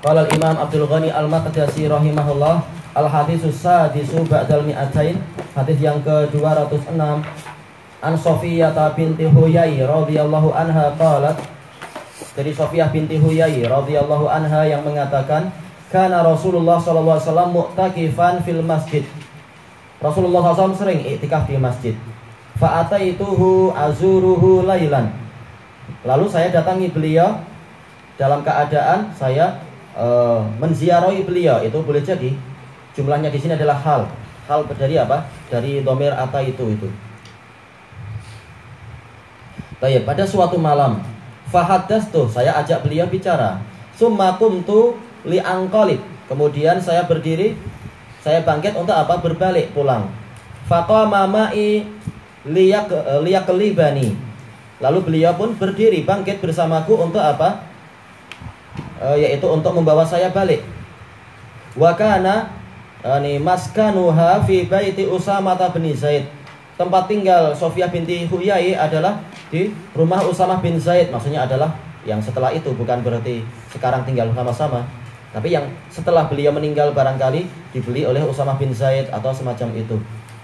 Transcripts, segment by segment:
Qala al-Imam Abdul Ghani Al-Maqdisi rahimahullah, al-haditsus sadisu ba'dal mi'atain, hadis yang ke-206, an Sofiyah binti Huyai radhiyallahu anha qalat, dari Sofiyah binti Huyai radhiyallahu anha yang mengatakan, kana Rasulullah sallallahu alaihi wasallam mu'takifan fil masjid. Rasulullah SAW sering iktikaf di masjid. Fa ataituhu azuruhu lailan. Lalu saya datangi beliau dalam keadaan saya menziarahi beliau. Itu boleh jadi jumlahnya di sini adalah hal dari apa? Dari dhamir ataitu itu. Baik, pada suatu malam, fahaddastu, saya ajak beliau bicara. Summa qumtu li'anqalib. Kemudian saya berdiri, saya bangkit untuk apa? Berbalik pulang. Faqama ma'i liyaqlibani. Lalu beliau pun berdiri bangkit bersamaku untuk apa? Yaitu untuk membawa saya balik. Wa kana maskanuha fi baiti Usamah bin Zaid. Tempat tinggal Sofiyah binti Huyai adalah di rumah Usamah bin Zaid. Maksudnya adalah yang setelah itu, bukan berarti sekarang tinggal sama-sama, tapi yang setelah beliau meninggal barangkali dibeli oleh Usamah bin Zaid atau semacam itu.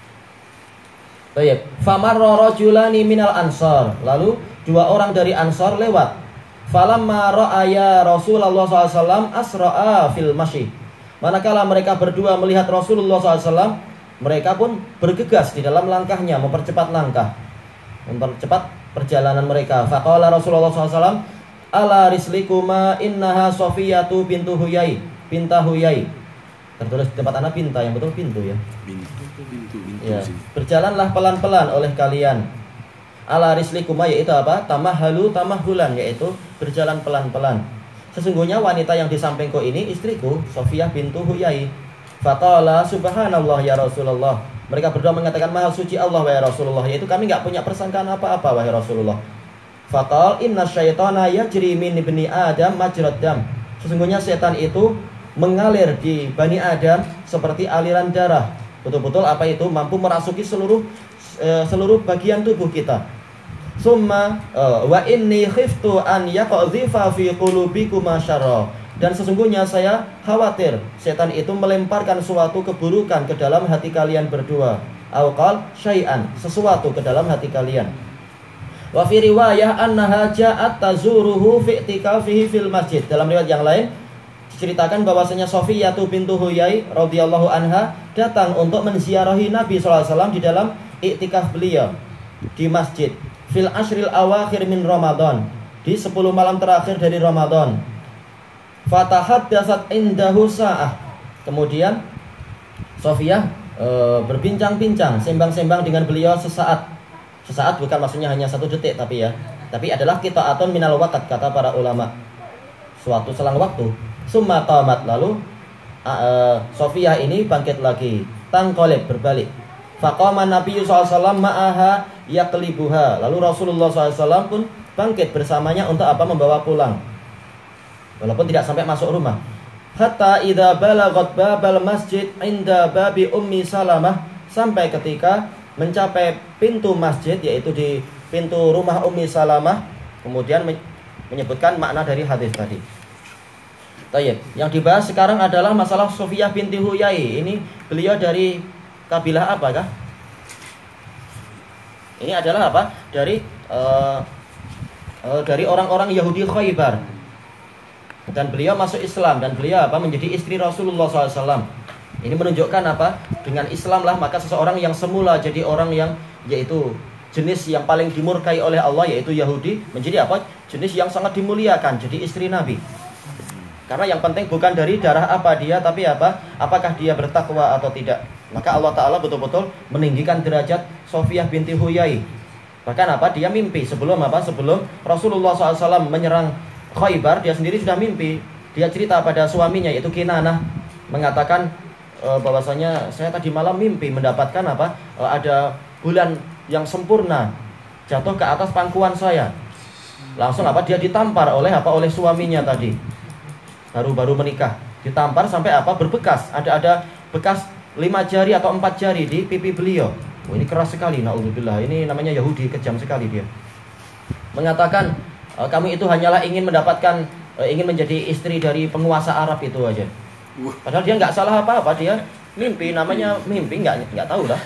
Baik, famarra rajulani minal ansar. Lalu dua orang dari Ansar lewat. Falamma ra'aya Rasulullah SAW asra'a fil masyi. Manakala mereka berdua melihat Rasulullah SAW, mereka pun bergegas di dalam langkahnya, mempercepat langkah, mempercepat perjalanan mereka. Faqala Rasulullah SAW, ala rislikuma innaha Sofiyatu bintu Huyai, pinta Huyai. Tertulis di tempat anak pinta, yang betul pintu ya. Bintu ya. Berjalanlah pelan-pelan oleh kalian. Ala rislikuma, yaitu apa? Tamahalu tamahulan, yaitu berjalan pelan-pelan. Sesungguhnya wanita yang di sampingku ini istriku, Sofiyah bintu Huyai. Faqala subhanallah ya Rasulullah. Mereka berdua mengatakan maha suci Allah wahai Rasulullah, yaitu kami enggak punya persangkaan apa-apa wahai Rasulullah. Faqal inna syaitana yajri min ibni Adam majrad dam. Sesungguhnya setan itu mengalir di Bani Adam seperti aliran darah. Betul-betul apa itu? Mampu merasuki seluruh bagian tubuh kita. Summa wa inni khiftu an yaqdhifa fi qulubikum syarra. Dan sesungguhnya saya khawatir setan itu melemparkan suatu keburukan ke dalam hati kalian berdua. Auqal syai'an, sesuatu ke dalam hati kalian. Wa fi riwayah annaha ja'at tazuruhu fi i'tikafihi fil masjid. Dalam riwayat yang lain diceritakan bahwasanya Sofiyah bintu Huyai radhiyallahu anha datang untuk menziarahi Nabi SAW di dalam iktikaf beliau di masjid. Fil ashril awakhir min Ramadan, di 10 malam terakhir dari Ramadan. Fatahaddatsat indahu sa'ah. Kemudian Sofiyah berbincang-bincang, sembang-sembang dengan beliau sesaat. Sesaat bukan maksudnya hanya 1 detik tapi ya. Tapi adalah qita'atun minal waqt, kata para ulama. Suatu selang waktu. Summa qamat, lalu Sofiyah ini bangkit lagi. Tangqalib, berbalik. Faqama Nabi SAW ma'aha yaqlibuha. Lalu Rasulullah SAW pun bangkit bersamanya untuk apa? Membawa pulang. Walaupun tidak sampai masuk rumah. Hatta idza balagat babal masjid inda babi Ummi Salamah, sampai ketika mencapai pintu masjid, yaitu di pintu rumah Ummi Salamah. Kemudian menyebutkan makna dari hadis tadi. Tayyib. Yang dibahas sekarang adalah masalah Sofiyah binti Huyai. Ini beliau dari kabilah apakah? Ini adalah apa? Dari orang-orang Yahudi Khaybar. Dan beliau masuk Islam, dan beliau apa? Menjadi istri Rasulullah SAW. Ini menunjukkan apa? Dengan Islam lah maka seseorang yang semula jadi orang yang, yaitu jenis yang paling dimurkai oleh Allah, yaitu Yahudi, menjadi apa? Jenis yang sangat dimuliakan, jadi istri Nabi. Karena yang penting bukan dari darah apa dia, tapi apa? Apakah dia bertakwa atau tidak. Maka Allah Ta'ala betul-betul meninggikan derajat Sofiyah binti Huyai. Bahkan apa? Dia mimpi sebelum apa? Sebelum Rasulullah SAW menyerang Khaybar, dia sendiri sudah mimpi. Dia cerita pada suaminya, yaitu Kinanah, mengatakan bahwasanya saya tadi malam mimpi mendapatkan apa? Ada bulan yang sempurna jatuh ke atas pangkuan saya. Langsung apa? Dia ditampar oleh apa? Oleh suaminya tadi. Baru menikah, ditampar sampai apa? Berbekas. Ada bekas 5 jari atau 4 jari di pipi beliau. Oh, ini keras sekali, naudzubillah. Ini namanya Yahudi, kejam sekali dia. Mengatakan kamu itu hanyalah ingin mendapatkan ingin menjadi istri dari penguasa Arab itu aja. Padahal dia nggak salah apa-apa, dia mimpi, namanya mimpi, nggak tahu lah.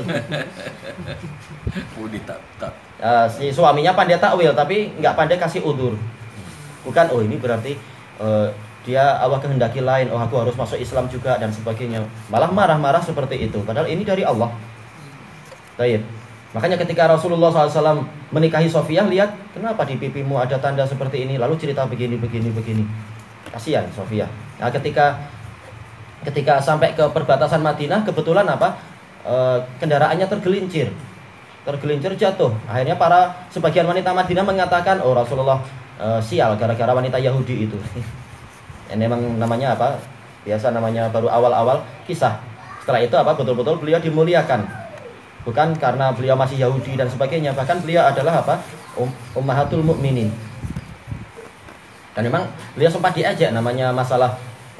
Si suaminya pandai takwil tapi nggak pandai kasih udzur. Bukan, oh ini berarti dia Allah kehendaki lain, oh aku harus masuk Islam juga dan sebagainya. Malah marah-marah seperti itu. Padahal ini dari Allah. Baik. Makanya ketika Rasulullah SAW menikahi Sofiyah, lihat kenapa di pipimu ada tanda seperti ini, lalu cerita begini. Kasihan Sofiyah. Nah, ketika sampai ke perbatasan Madinah, kebetulan kendaraannya tergelincir jatuh. Akhirnya sebagian wanita Madinah mengatakan, oh Rasulullah sial gara-gara wanita Yahudi itu. Ini memang namanya biasa namanya baru awal-awal kisah. Setelah itu betul-betul beliau dimuliakan. Bukan karena beliau masih Yahudi dan sebagainya, bahkan beliau adalah Ummahatul Mukminin. Dan memang beliau sempat diajak, namanya masalah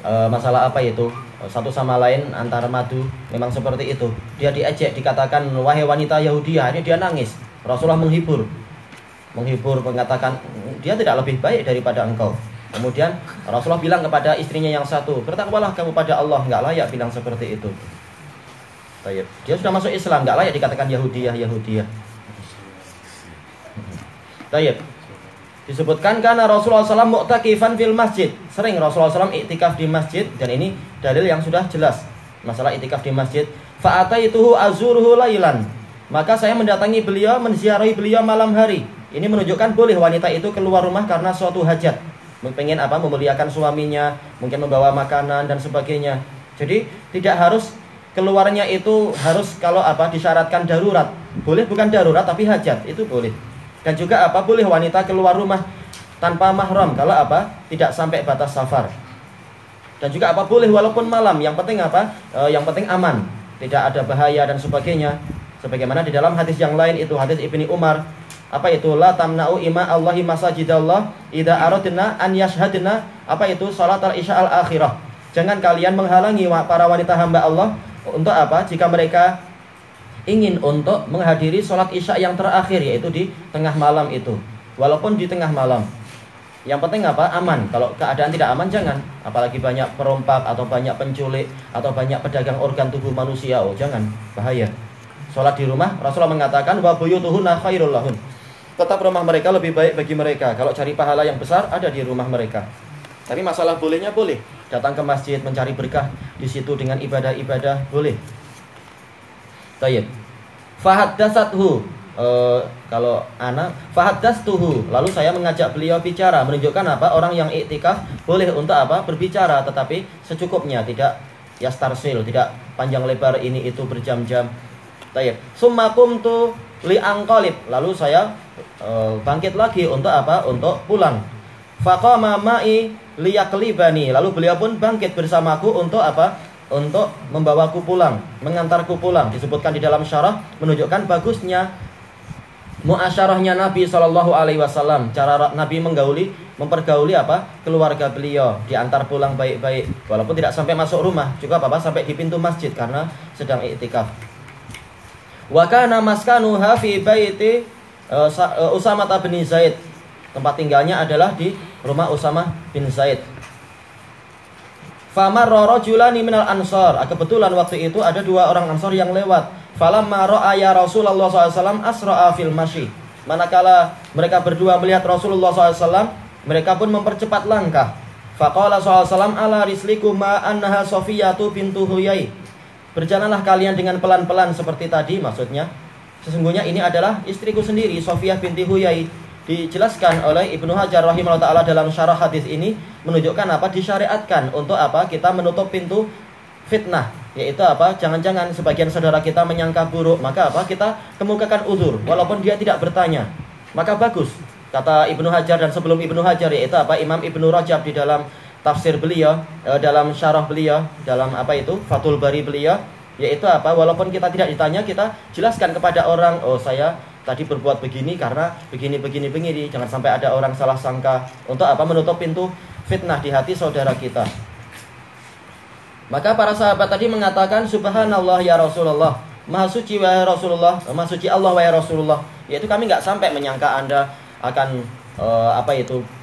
satu sama lain antara madu, memang seperti itu. Dia diajak, dikatakan wahai wanita Yahudi, akhirnya dia nangis. Rasulullah menghibur, mengatakan dia tidak lebih baik daripada engkau. Kemudian Rasulullah bilang kepada istrinya yang satu, bertakwalah kamu pada Allah, nggak layak bilang seperti itu. Dia sudah masuk Islam, nggak layak dikatakan Yahudiyah. Disebutkan karena Rasulullah SAW mu'takifan fil masjid. Sering Rasulullah SAW iktikaf di masjid, dan ini dalil yang sudah jelas masalah iktikaf di masjid. Fa'ataituhu azuruhu lailan. Maka saya mendatangi beliau, menziarahi beliau malam hari. Ini menunjukkan boleh wanita itu keluar rumah karena suatu hajat, pengen memuliakan suaminya, mungkin membawa makanan dan sebagainya. Jadi tidak harus keluarnya itu harus kalau disyaratkan darurat. Boleh bukan darurat tapi hajat, itu boleh. Dan juga boleh wanita keluar rumah tanpa mahram kalau tidak sampai batas safar. Dan juga boleh walaupun malam, yang penting yang penting aman, tidak ada bahaya dan sebagainya. Sebagaimana di dalam hadis yang lain itu hadis Ibni Umar, la tamna'u ima Allahi masajidallah idza aradna an yashhadna salat al-isya al-akhirah. Jangan kalian menghalangi para wanita hamba Allah untuk jika mereka ingin untuk menghadiri sholat isya yang terakhir, yaitu di tengah malam itu. Walaupun di tengah malam, yang penting aman. Kalau keadaan tidak aman jangan. Apalagi banyak perompak atau banyak penculik atau banyak pedagang organ tubuh manusia, jangan, bahaya. Sholat di rumah, Rasulullah mengatakan wa buyutuhunna khairul lahun. Tetap rumah mereka lebih baik bagi mereka. Kalau cari pahala yang besar ada di rumah mereka. Tapi masalah bolehnya boleh. Datang ke masjid mencari berkah di situ dengan ibadah-ibadah boleh. Tayyib. Fahaddatsathu, kalau ana fahaddatstuhu, lalu saya mengajak beliau bicara, menunjukkan orang yang iktikaf boleh untuk berbicara, tetapi secukupnya, tidak yastarsil, tidak panjang lebar ini itu berjam-jam. Tayyib. Summa qumtu li anqalib, lalu saya bangkit lagi untuk untuk pulang. Faqama ma'i liyaklibani, lalu beliau pun bangkit bersamaku untuk untuk membawaku pulang, mengantarku pulang. Disebutkan di dalam syarah menunjukkan bagusnya muasyarahnya Nabi SAW, cara Nabi mempergauli keluarga beliau, diantar pulang baik-baik, walaupun tidak sampai masuk rumah, juga sampai di pintu masjid karena sedang iktikaf. Wa kana maskanuha fi baiti Usamah bin Zaid. Tempat tinggalnya adalah di rumah Usamah bin Zaid. Famarra rajulani minal ansar. Kebetulan waktu itu ada dua orang Ansar yang lewat. Falamma ra'a ya Rasulullah SAW asra'a fil masyi. Manakala mereka berdua melihat Rasulullah SAW, mereka pun mempercepat langkah. Faqala SAW ala rislikum ma annaha Safiyatu bintu Huyai. Berjalanlah kalian dengan pelan-pelan seperti tadi, maksudnya sesungguhnya ini adalah istriku sendiri, Safiyah binti Huyai. Dijelaskan oleh Ibnu Hajar rahimahullah ta'ala dalam syarah hadis ini, menunjukkan disyariatkan untuk kita menutup pintu fitnah, yaitu jangan-jangan sebagian saudara kita menyangka buruk, maka kita kemukakan uzur walaupun dia tidak bertanya, maka bagus. Kata Ibnu Hajar, dan sebelum Ibnu Hajar yaitu Imam Ibnu Rajab di dalam tafsir beliau, dalam syarah beliau, dalam Fathul Bari beliau, yaitu walaupun kita tidak ditanya, kita jelaskan kepada orang, oh saya tadi berbuat begini karena begini. Jangan sampai ada orang salah sangka, untuk menutup pintu fitnah di hati saudara kita. Maka para sahabat tadi mengatakan, subhanallah ya Rasulullah, maha suci wahai Rasulullah, maha suci Allah wahai Rasulullah. Yaitu kami nggak sampai menyangka Anda akan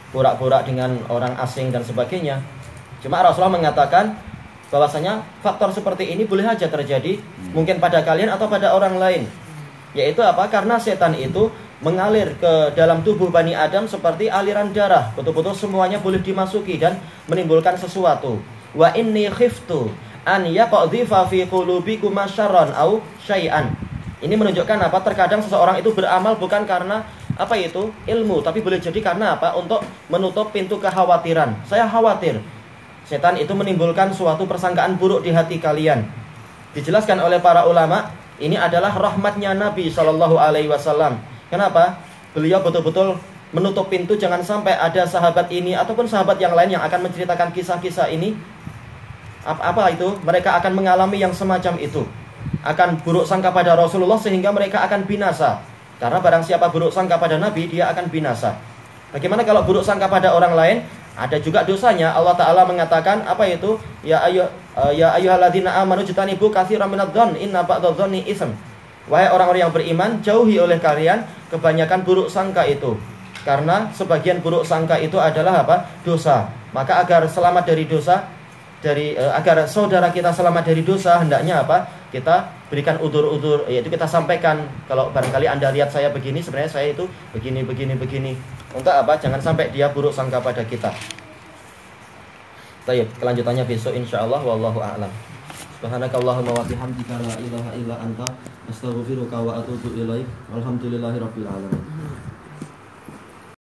pura-pura dengan orang asing dan sebagainya. Cuma Rasulullah mengatakan bahwasanya faktor seperti ini boleh saja terjadi, mungkin pada kalian atau pada orang lain. Yaitu apa? Karena setan itu mengalir ke dalam tubuh Bani Adam seperti aliran darah. Betul-betul semuanya boleh dimasuki dan menimbulkan sesuatu. Wa inni khiftu an yaqdhifa fi qulubikum syarran au syai'an. Ini menunjukkan apa? Terkadang seseorang itu beramal bukan karena apa itu? Ilmu, tapi boleh jadi karena apa? Untuk menutup pintu kekhawatiran. Saya khawatir setan itu menimbulkan suatu persangkaan buruk di hati kalian. Dijelaskan oleh para ulama, ini adalah rahmatnya Nabi Shallallahu Alaihi Wasallam. Kenapa? Beliau betul-betul menutup pintu jangan sampai ada sahabat ini ataupun sahabat yang lain yang akan menceritakan kisah-kisah ini. Apa itu? Mereka akan mengalami yang semacam itu. Akan buruk sangka pada Rasulullah sehingga mereka akan binasa. Karena barang siapa buruk sangka pada Nabi, dia akan binasa. Bagaimana kalau buruk sangka pada orang lain? Ada juga dosanya. Allah Ta'ala mengatakan apa itu? Ya ayyuhalladzina amanu jtanibu katsiran minadh-dhonn inna ba'dadh-dhonni itsm. Wahai orang-orang yang beriman, jauhi oleh kalian kebanyakan buruk sangka itu. Karena sebagian buruk sangka itu adalah apa? Dosa. Maka agar selamat dari dosa, agar saudara kita selamat dari dosa, hendaknya apa? Kita berikan udzur-udzur, yaitu kita sampaikan kalau barangkali Anda lihat saya begini, sebenarnya saya itu begini. Untuk apa? Jangan sampai dia buruk sangka pada kita. Baik, kelanjutannya besok insyaallah, wallahu a'lam. Subhanakallahumma wa bihamdika la ilaha illa anta astaghfiruka wa atubu ilaik. Walhamdulillahirabbil alamin.